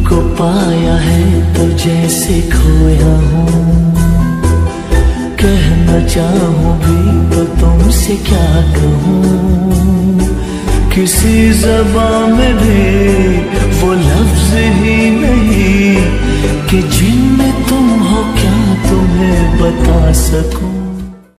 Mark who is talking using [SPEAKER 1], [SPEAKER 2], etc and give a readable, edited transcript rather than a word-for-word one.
[SPEAKER 1] को पाया है तो जैसे खोया हूँ, कहना चाहूँ भी तो तुमसे क्या कहूँ। किसी ज़बान में भी वो लफ्ज़ ही नहीं कि जिनमें तुम हो क्या तुम्हें बता सकूं।